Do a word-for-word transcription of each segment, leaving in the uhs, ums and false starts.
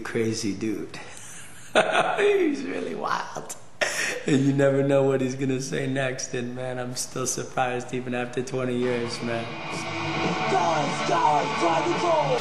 crazy dude. He's really wild. And you never know what he's gonna say next, and man, I'm still surprised even after twenty years, man. Guys, guys, try to go!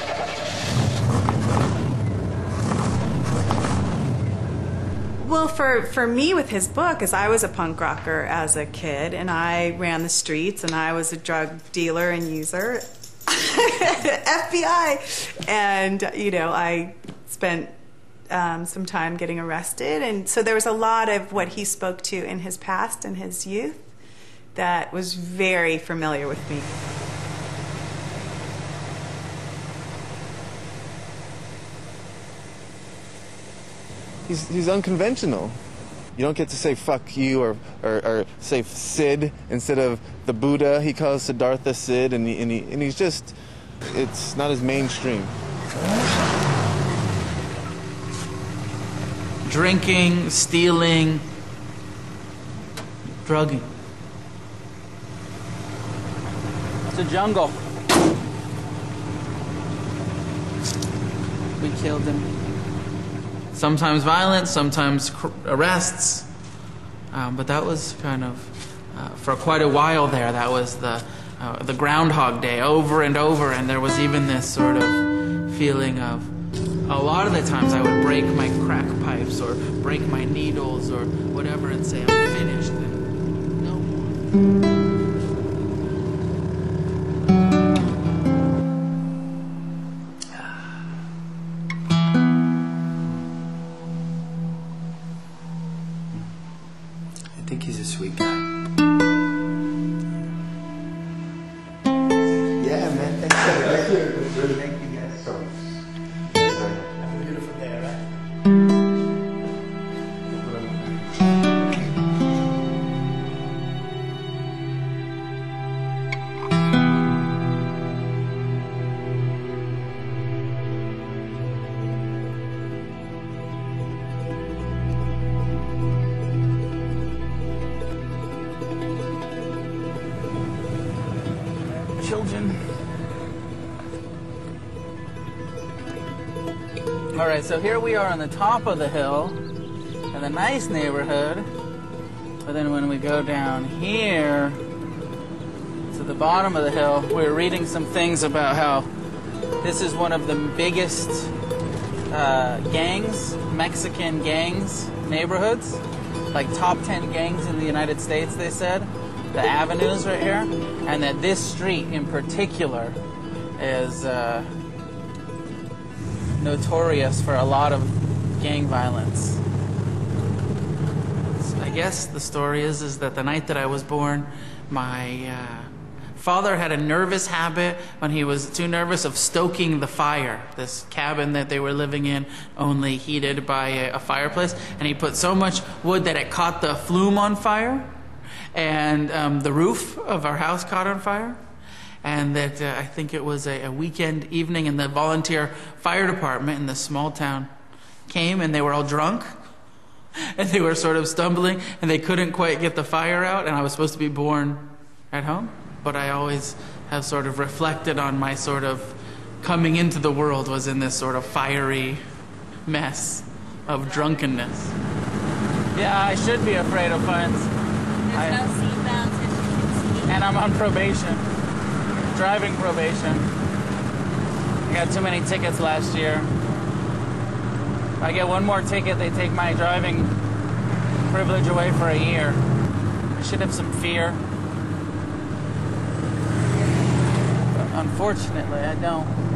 Well, for, for me with his book, as I was a punk rocker as a kid, and I ran the streets, and I was a drug dealer and user, F B I, and, you know, I spent um, some time getting arrested, and so there was a lot of what he spoke to in his past and his youth that was very familiar with me. He's, he's unconventional. You don't get to say fuck you or, or, or say Sid instead of the Buddha. He calls Siddhartha Sid, and, he, and, he, and he's just, it's not as mainstream. Drinking, stealing, drugging. It's a jungle. We killed him. Sometimes violence, sometimes arrests, um, but that was kind of, uh, for quite a while there, that was the, uh, the Groundhog Day, over and over, and there was even this sort of feeling of, a lot of the times I would break my crack pipes or break my needles or whatever and say, I'm finished, and no more. I think he's a sweet guy. Yeah, man. Thanks for Thank you. Thank you guys so much. Sorry. We do it from there, right? Children. All right, so here we are on the top of the hill in a nice neighborhood, but then when we go down here to the bottom of the hill, we're reading some things about how this is one of the biggest uh, gangs, Mexican gangs, neighborhoods, like top ten gangs in the United States, they said. The avenues right here, and that this street in particular is uh, notorious for a lot of gang violence. I guess the story is is that the night that I was born, my uh, father had a nervous habit when he was too nervous of stoking the fire. This cabin that they were living in, only heated by a, a fireplace, and he put so much wood that it caught the flume on fire. And um, the roof of our house caught on fire, and that uh, I think it was a, a weekend evening, and the volunteer fire department in this small town came, and they were all drunk, and they were sort of stumbling, and they couldn't quite get the fire out, and I was supposed to be born at home, but I always have sort of reflected on my sort of coming into the world was in this sort of fiery mess of drunkenness. Yeah, I should be afraid of fires. There's no seatbelts, as you can see. And I'm on probation, driving probation. I got too many tickets last year. If I get one more ticket, they take my driving privilege away for a year. I should have some fear. But unfortunately, I don't.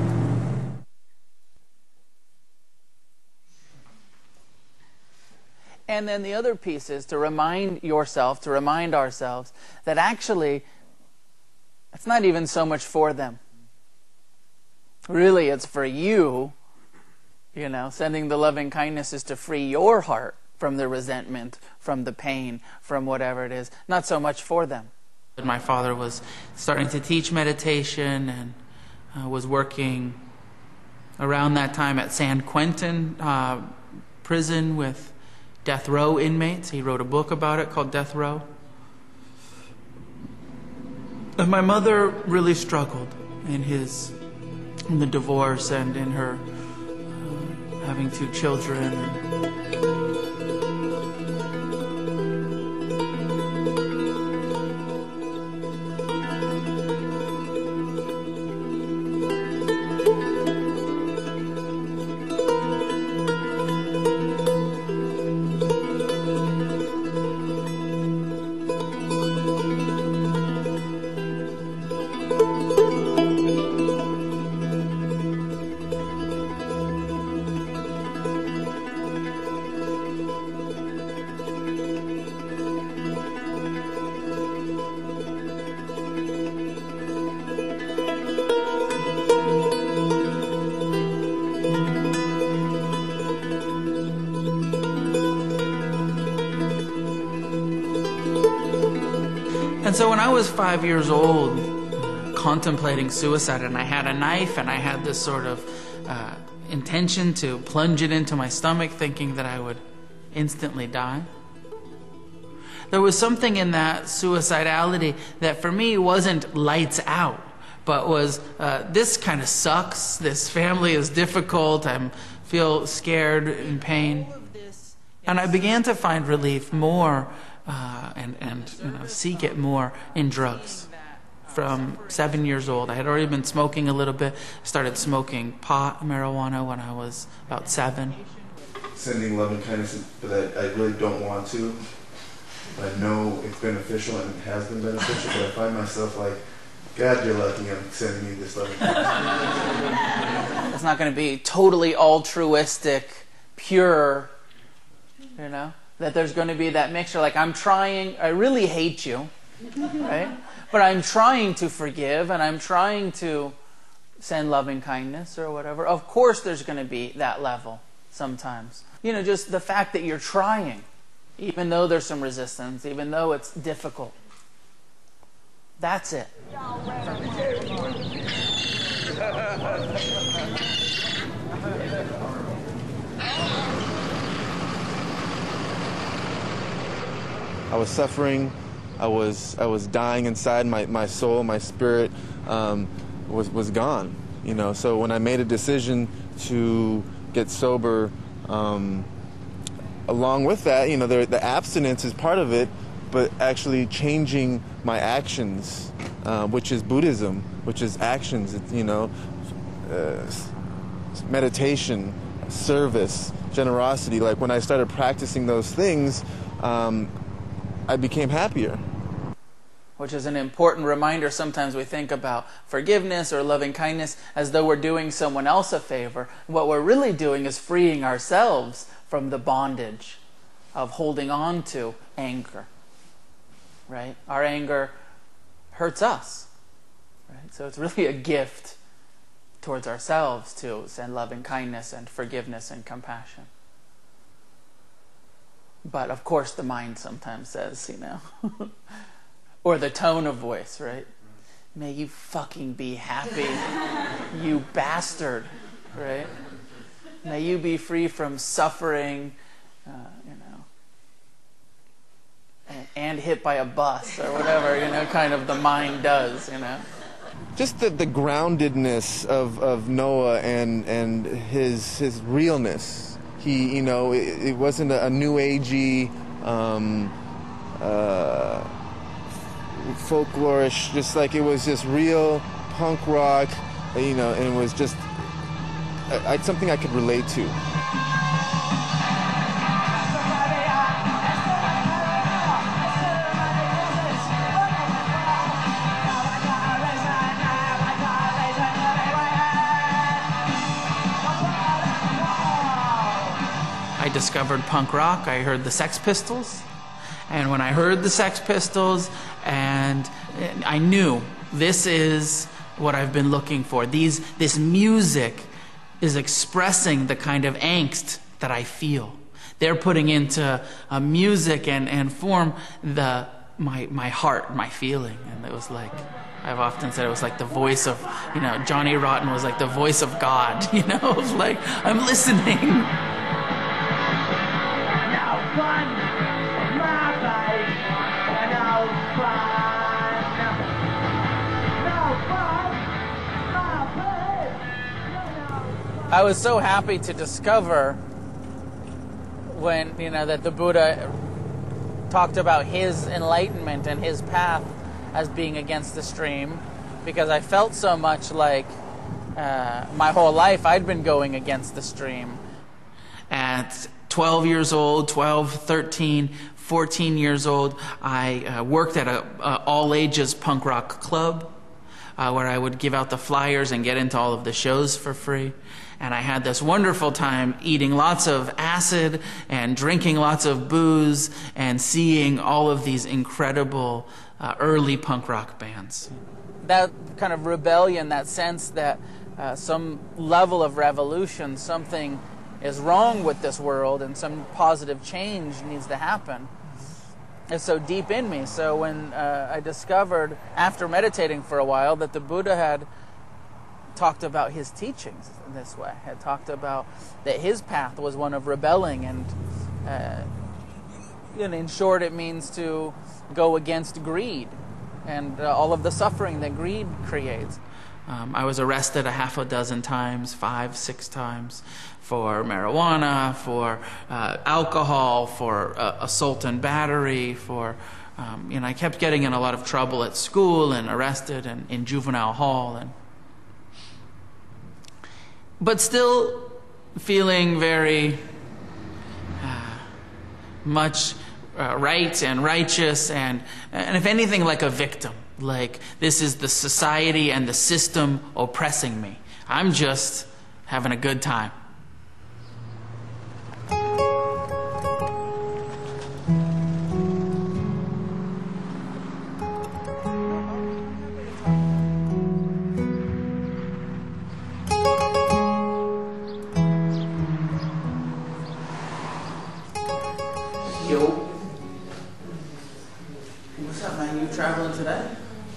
And then the other piece is to remind yourself, to remind ourselves, that actually, it's not even so much for them. Really, it's for you. You know, sending the loving kindness is to free your heart from the resentment, from the pain, from whatever it is. Not so much for them. My father was starting to teach meditation and uh, was working around that time at San Quentin uh, prison with death row inmates. He wrote a book about it called Death Row. And my mother really struggled in his, in the divorce and in her uh, having two children. And so when I was five years old, contemplating suicide, and I had a knife and I had this sort of uh, intention to plunge it into my stomach, thinking that I would instantly die, there was something in that suicidality that for me wasn't lights out, but was uh, this kind of sucks, this family is difficult, I feel scared, in pain. And I began to find relief more uh, and, and you know, seek it more in drugs. From seven years old, I had already been smoking a little bit. Started smoking pot, marijuana when I was about seven. Sending love and kindness, but I, I really don't want to. I know it's beneficial and it has been beneficial, but I find myself like, God, you're lucky I'm sending you this love and kindness. It's not going to be totally altruistic, pure, you know? That there's going to be that mixture, like I'm trying, I really hate you, right? But I'm trying to forgive and I'm trying to send loving kindness or whatever. Of course there's going to be that level sometimes. You know, just the fact that you're trying, even though there's some resistance, even though it's difficult. That's it. I was suffering. I was I was dying inside. My, my soul, my spirit um, was was gone. You know. So when I made a decision to get sober, um, along with that, you know, the, the abstinence is part of it, but actually changing my actions, uh, which is Buddhism, which is actions. It's, you know, uh, meditation, service, generosity. Like when I started practicing those things, um, I became happier. Which is an important reminder. Sometimes we think about forgiveness or loving kindness as though we're doing someone else a favor. What we're really doing is freeing ourselves from the bondage of holding on to anger. Right? Our anger hurts us. Right? So it's really a gift towards ourselves to send loving kindness and forgiveness and compassion. But of course the mind sometimes says, you know, or the tone of voice, right? May you fucking be happy, you bastard, right? May you be free from suffering, uh, you know, and, and hit by a bus or whatever, you know, kind of the mind does, you know. Just the, the groundedness of, of Noah and and his his realness. He, you know, it, it wasn't a, a new agey, um, uh, folklorish. Just like it was just real punk rock, you know, and it was just uh, something I could relate to. I discovered punk rock. I heard the Sex Pistols. And when I heard the Sex Pistols, and I knew this is what I've been looking for. These, this music is expressing the kind of angst that I feel. They're putting into uh, music and, and form the, my, my heart, my feeling. And it was like, I've often said it was like the voice of, you know, Johnny Rotten was like the voice of God, you know? It was like, I'm listening. I was so happy to discover when, you know, that the Buddha talked about his enlightenment and his path as being against the stream, because I felt so much like uh, my whole life I'd been going against the stream. At twelve years old, twelve, thirteen, fourteen years old, I uh, worked at a, a all-ages punk rock club uh, where I would give out the flyers and get into all of the shows for free. And I had this wonderful time eating lots of acid and drinking lots of booze and seeing all of these incredible uh, early punk rock bands. That kind of rebellion, that sense that uh, some level of revolution, something is wrong with this world and some positive change needs to happen, is so deep in me. So when uh, I discovered, after meditating for a while, that the Buddha had talked about his teachings in this way, had talked about that his path was one of rebelling, and uh, in short it means to go against greed and uh, all of the suffering that greed creates. Um, I was arrested a half a dozen times, five, six times, for marijuana, for uh, alcohol, for uh, assault and battery, for, um, you know, I kept getting in a lot of trouble at school and arrested and in juvenile hall, and but still feeling very uh, much uh, right and righteous, and, and if anything, like a victim. Like, this is the society and the system oppressing me. I'm just having a good time. Yo. What's up, man? You traveling today?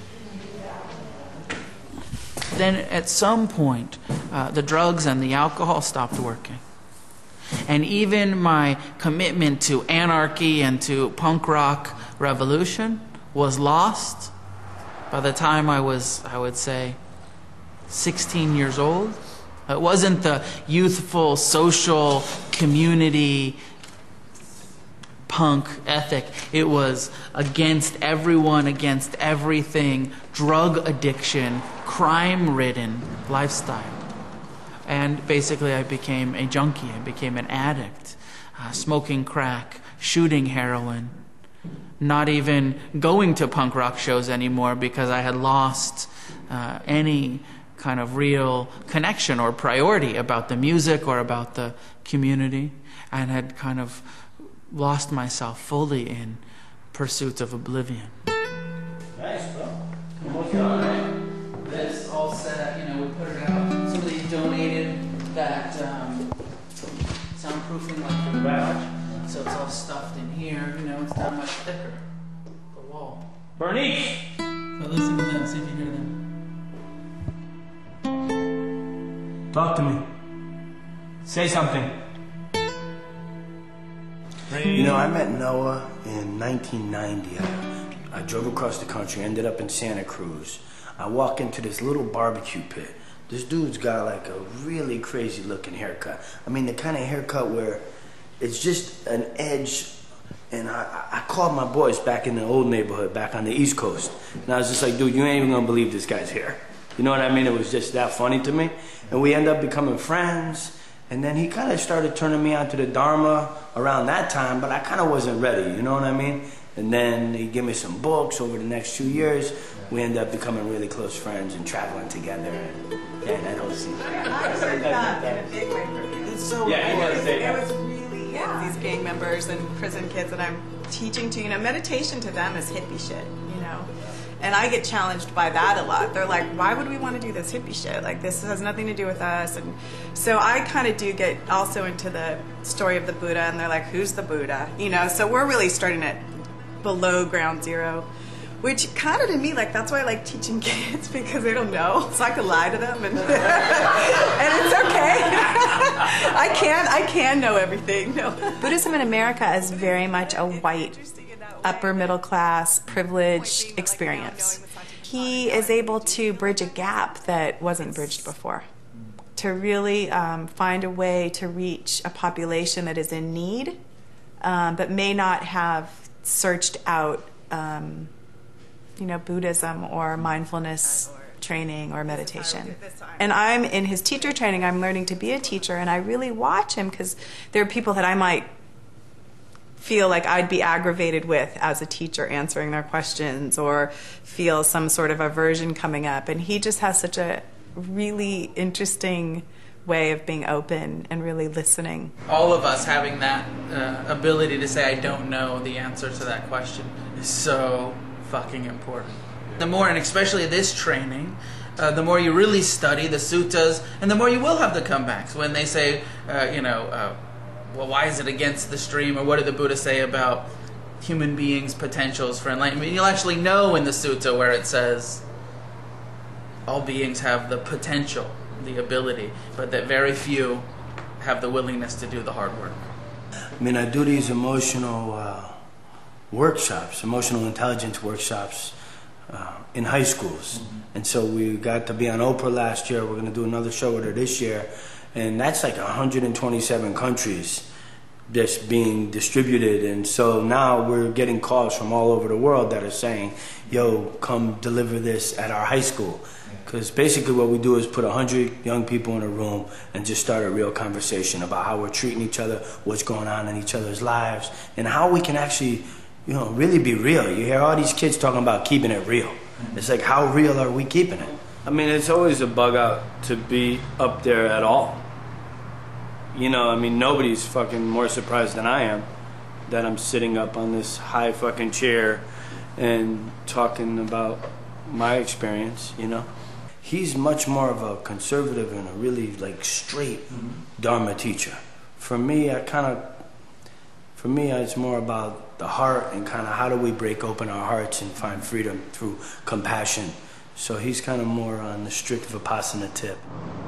Then at some point, uh, the drugs and the alcohol stopped working. And even my commitment to anarchy and to punk rock revolution was lost by the time I was, I would say, sixteen years old. It wasn't the youthful, social, community punk ethic. It was against everyone, against everything, drug addiction, crime-ridden lifestyle. And basically I became a junkie. I became an addict, uh, smoking crack, shooting heroin, not even going to punk rock shows anymore because I had lost uh, any kind of real connection or priority about the music or about the community, and had kind of lost myself fully in pursuit of oblivion. Nice, bro. Almost done, right? This all set, you know, we put it out. Somebody donated that um, soundproofing like for the garage. So it's all stuffed in here, you know, it's not much thicker. The wall. Bernice! So listen to them, see if you hear them. Talk to me. Say something. You know, I met Noah in nineteen ninety. I, I drove across the country, ended up in Santa Cruz. I walk into this little barbecue pit. This dude's got like a really crazy looking haircut. I mean, the kind of haircut where it's just an edge. And I, I called my boys back in the old neighborhood, back on the East Coast. And I was just like, dude, you ain't even gonna believe this guy's hair. You know what I mean? It was just that funny to me. And we ended up becoming friends. And then he kind of started turning me on to the Dharma around that time, but I kind of wasn't ready, you know what I mean? And then he gave me some books over the next two years. We ended up becoming really close friends and traveling together. And, and I don't see that. I heard that in a big way for me. It's so yeah, you gotta say It that. was really, yeah, these gang members and prison kids that I'm teaching to, you know, meditation to them is hippie shit, you know? And I get challenged by that a lot. They're like, why would we want to do this hippie shit? Like, this has nothing to do with us. And so I kind of do get also into the story of the Buddha, and they're like, who's the Buddha? You know, so we're really starting at below ground zero, which kind of to me, like, that's why I like teaching kids, because they don't know. So I can lie to them, and, and it's okay. I can, I can know everything. No. Buddhism in America is very much a white, upper middle class, privileged experience. He is able to bridge a gap that wasn't bridged before. to really um, find a way to reach a population that is in need, um, but may not have searched out, um, you know, Buddhism or mindfulness training or meditation. And I'm in his teacher training, I'm learning to be a teacher, and I really watch him because there are people that I might feel like I'd be aggravated with as a teacher answering their questions, or feel some sort of aversion coming up. And he just has such a really interesting way of being open and really listening. All of us having that uh, ability to say, I don't know the answer to that question is so fucking important. The more, and especially this training, uh, the more you really study the suttas, and the more you will have the comebacks when they say, uh, you know, uh, well, why is it against the stream, or what did the Buddha say about human beings' potentials for enlightenment? You'll actually know in the sutta where it says all beings have the potential, the ability, but that very few have the willingness to do the hard work. I mean, I do these emotional uh, workshops, emotional intelligence workshops uh, in high schools. Mm-hmm. And so we got to be on Oprah last year. We're going to do another show with her this year. And that's like one hundred twenty-seven countries that's being distributed. And so now we're getting calls from all over the world that are saying, yo, come deliver this at our high school. Because basically what we do is put one hundred young people in a room and just start a real conversation about how we're treating each other, what's going on in each other's lives, and how we can actually, you know, really be real. You hear all these kids talking about keeping it real. It's like, how real are we keeping it? I mean, it's always a bug out to be up there at all. You know, I mean, nobody's fucking more surprised than I am that I'm sitting up on this high fucking chair and talking about my experience, you know? He's much more of a conservative and a really like straight mm-hmm. Dharma teacher. For me, I kind of, for me, it's more about the heart and kind of how do we break open our hearts and find freedom through compassion. So he's kind of more on the strict Vipassana tip.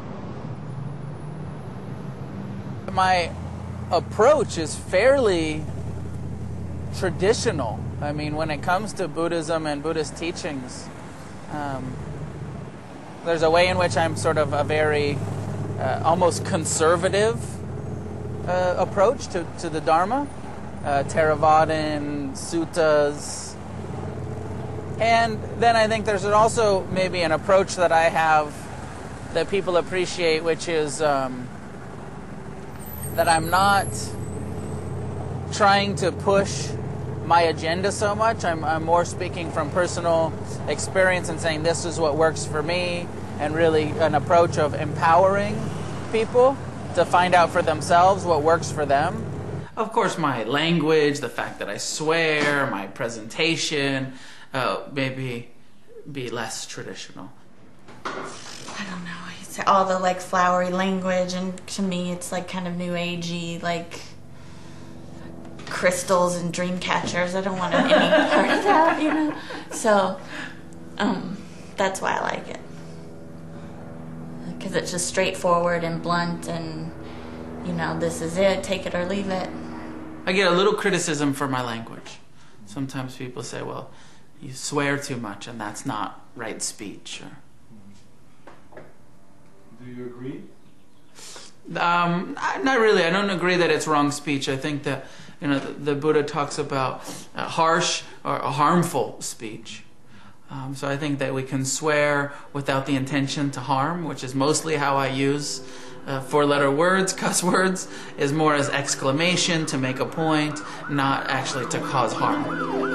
My approach is fairly traditional. I mean, when it comes to Buddhism and Buddhist teachings, um, there's a way in which I'm sort of a very uh, almost conservative uh, approach to, to the Dharma, uh, Theravadan, suttas. And then I think there's also maybe an approach that I have that people appreciate, which is um, that I'm not trying to push my agenda so much. I'm, I'm more speaking from personal experience and saying this is what works for me, and really an approach of empowering people to find out for themselves what works for them. Of course, my language, the fact that I swear, my presentation, uh, maybe be less traditional. I don't know. It's all the like flowery language, and to me it's like kind of new agey, like crystals and dream catchers. I don't want any part of that, you know? So, um, that's why I like it. Because it's just straightforward and blunt and, you know, this is it, take it or leave it. I get a little criticism for my language. Sometimes people say, well, you swear too much and that's not right speech. Or, do you agree? Um, not really. I don't agree that it's wrong speech. I think that, you know, the, the Buddha talks about uh, harsh or harmful speech. Um, so I think that we can swear without the intention to harm, which is mostly how I use uh, four-letter words, cuss words, is more as exclamation to make a point, not actually to cause harm.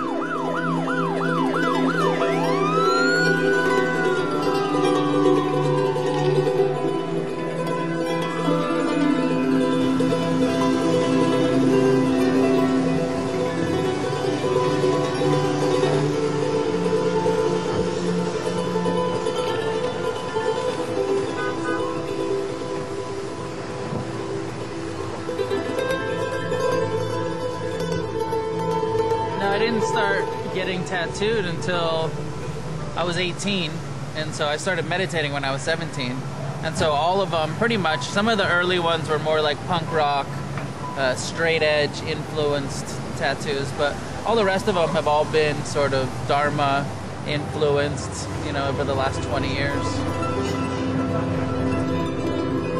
I didn't start getting tattooed until I was eighteen, and so I started meditating when I was seventeen. And so all of them, pretty much, some of the early ones were more like punk rock, uh, straight edge influenced tattoos, but all the rest of them have all been sort of Dharma influenced, you know, over the last twenty years.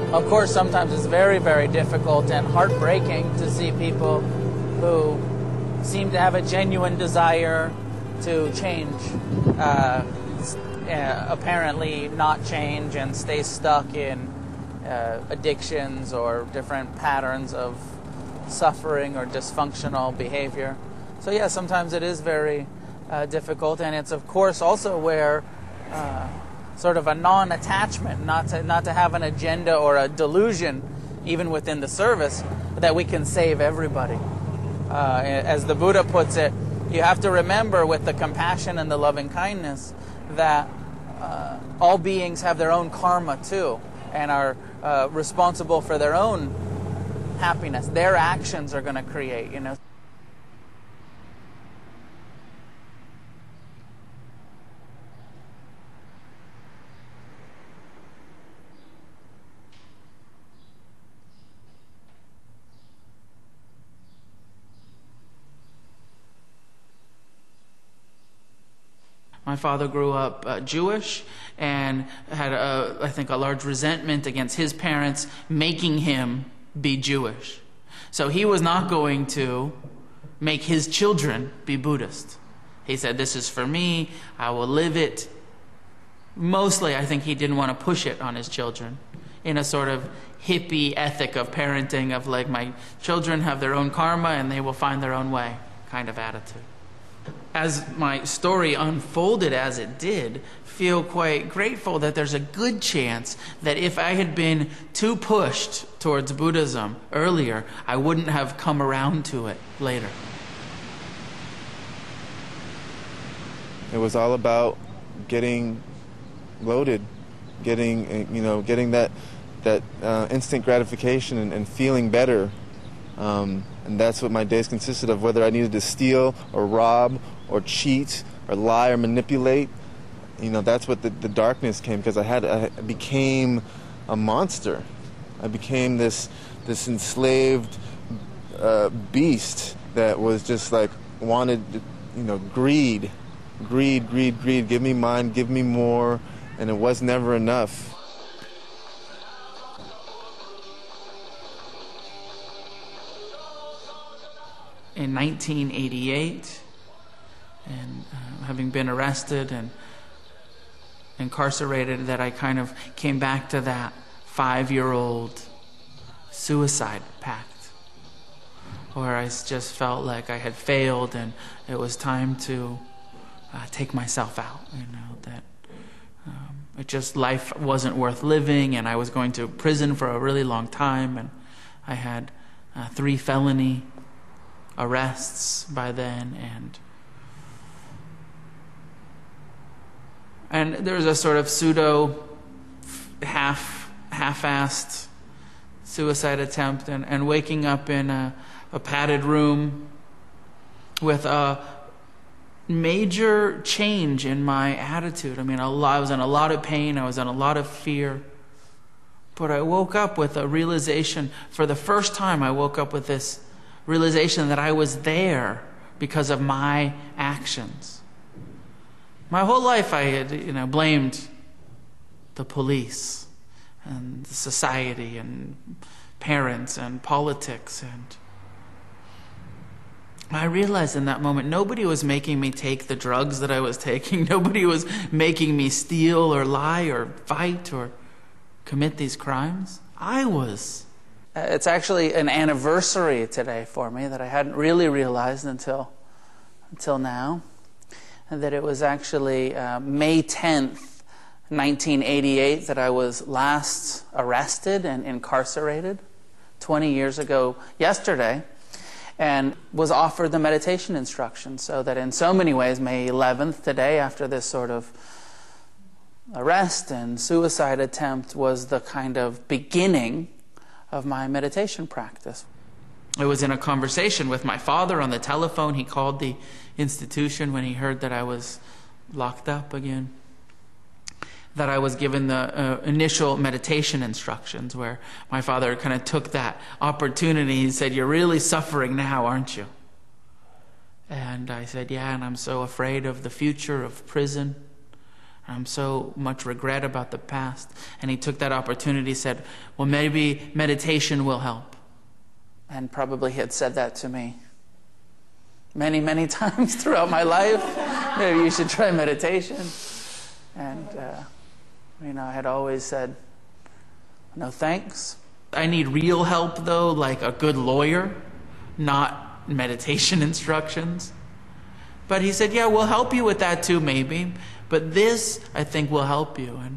Of course, sometimes it's very, very difficult and heartbreaking to see people who seem to have a genuine desire to change, uh, uh, apparently not change and stay stuck in uh, addictions or different patterns of suffering or dysfunctional behavior. So yeah, sometimes it is very uh, difficult, and it's of course also where uh, sort of a non-attachment, not to not to have an agenda or a delusion, even within the service, that we can save everybody. Uh, as the Buddha puts it, you have to remember with the compassion and the loving kindness that uh, all beings have their own karma too, and are uh, responsible for their own happiness. Their actions are going to create, you know. My father grew up uh, Jewish and had, a, I think, a large resentment against his parents making him be Jewish. So he was not going to make his children be Buddhist. He said, this is for me, I will live it. Mostly, I think he didn't want to push it on his children in a sort of hippie ethic of parenting, of like, my children have their own karma and they will find their own way kind of attitude. As my story unfolded as it did, feel quite grateful that there's a good chance that if I had been too pushed towards Buddhism earlier, I wouldn't have come around to it later. It was all about getting loaded, getting, you know, getting that that uh, instant gratification and, and feeling better. Um, and that's what my days consisted of, whether I needed to steal or rob or cheat or lie or manipulate. You know, that's what the, the darkness came, because I had I became a monster. I became this this enslaved uh, beast that was just like wanted, you know, greed, greed, greed, greed. Give me mine, give me more, and it was never enough. In nineteen eighty-eight, and uh, having been arrested and incarcerated, that I kind of came back to that five-year-old suicide pact, where I just felt like I had failed and it was time to uh, take myself out, you know, that um, it just, life wasn't worth living, and I was going to prison for a really long time, and I had uh, three felony arrests by then, and and there's a sort of pseudo half half-assed suicide attempt, and, and waking up in a, a padded room with a major change in my attitude. I mean, a lot, I was in a lot of pain, I was in a lot of fear, but I woke up with a realization. For the first time, I woke up with this realization that I was there because of my actions. My whole life I had, you know, blamed the police and the society and parents and politics, and I realized in that moment nobody was making me take the drugs that I was taking. Nobody was making me steal or lie or fight or commit these crimes. I was. It's actually an anniversary today for me that I hadn't really realized until until now, and that it was actually uh, May tenth, nineteen eighty-eight, that I was last arrested and incarcerated twenty years ago yesterday, and was offered the meditation instruction. So that in so many ways, May eleventh today, after this sort of arrest and suicide attempt, was the kind of beginning of my meditation practice. I was in a conversation with my father on the telephone. He called the institution when he heard that I was locked up again, that I was given the uh, initial meditation instructions, where my father kind of took that opportunity. He said, "You're really suffering now, aren't you?" And I said, "Yeah, and I'm so afraid of the future of prison. I'm so much regret about the past. And he took that opportunity, said, well, maybe meditation will help. And probably he had said that to me many, many times throughout my life. Maybe you should try meditation. And, uh, you know, I had always said, no thanks. I need real help, though, like a good lawyer, not meditation instructions. But he said, yeah, we'll help you with that too, maybe. But this, I think, will help you. And,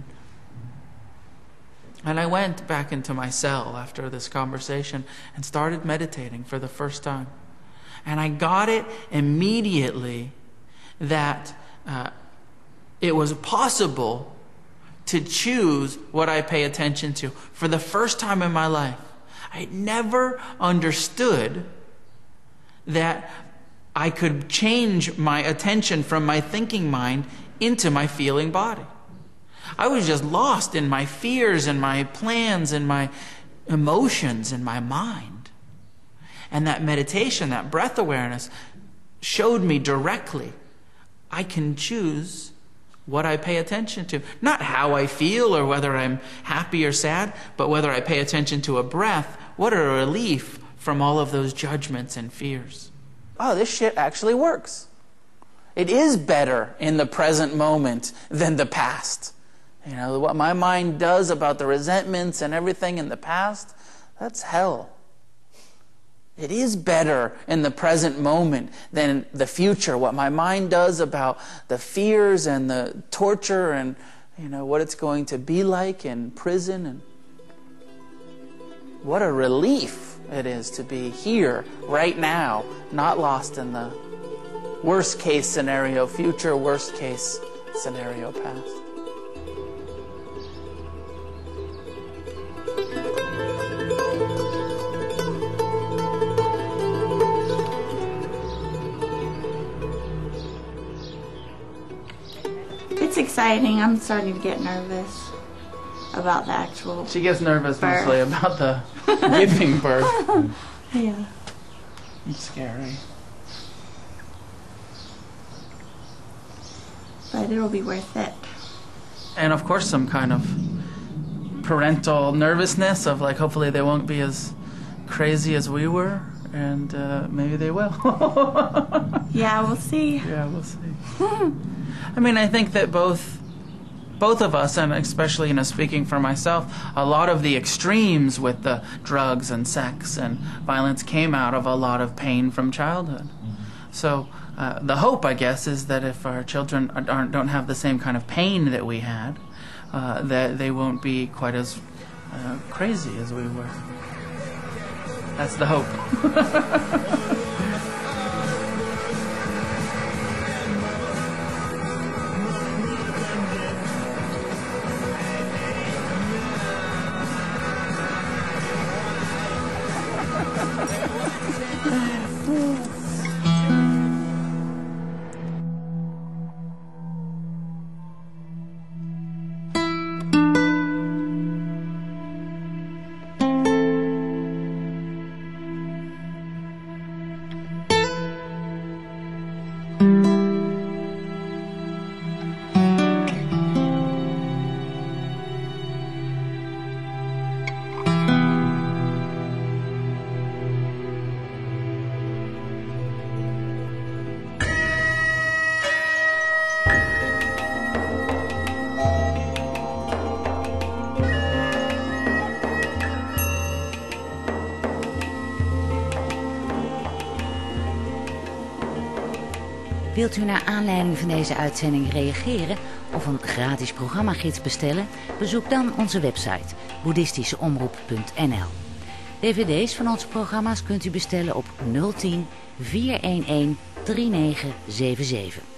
and I went back into my cell after this conversation and started meditating for the first time. And I got it immediately that uh, it was possible to choose what I pay attention to. For the first time in my life, I never understood that I could change my attention from my thinking mind into my feeling body. I was just lost in my fears and my plans and my emotions and my mind. And that meditation, that breath awareness, showed me directly I can choose what I pay attention to. Not how I feel or whether I'm happy or sad, but whether I pay attention to a breath. What a relief from all of those judgments and fears. Oh, this shit actually works. It is better in the present moment than the past. You know, what my mind does about the resentments and everything in the past, that's hell. It is better in the present moment than the future. What my mind does about the fears and the torture and, you know, what it's going to be like in prison. And what a relief it is to be here right now, not lost in the worst case scenario future, worst case scenario past. It's exciting. I'm starting to get nervous about the actual She gets nervous birth. mostly about the giving birth. Yeah. It's scary. But it'll be worth it. And of course some kind of parental nervousness of like, hopefully they won't be as crazy as we were, and uh, maybe they will. Yeah, we'll see. Yeah, we'll see. I mean, I think that both both of us, and especially, you know, speaking for myself, a lot of the extremes with the drugs and sex and violence came out of a lot of pain from childhood. So uh, the hope, I guess, is that if our children aren't, don't have the same kind of pain that we had, uh, that they won't be quite as uh, crazy as we were. That's the hope. Wilt u naar aanleiding van deze uitzending reageren of een gratis programmagids bestellen? Bezoek dan onze website boeddhistischeomroep punt n l. D V D's van onze programma's kunt u bestellen op nul tien, vier een een, drie negen zeven zeven.